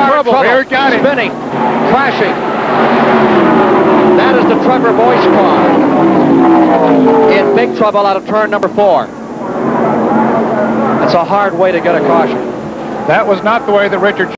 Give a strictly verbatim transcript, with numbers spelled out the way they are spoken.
car in trouble. Here, got it. Spinning, crashing. That is the Trevor Boys car. In big trouble out of turn number four. That's a hard way to get a caution. That was not the way that Richard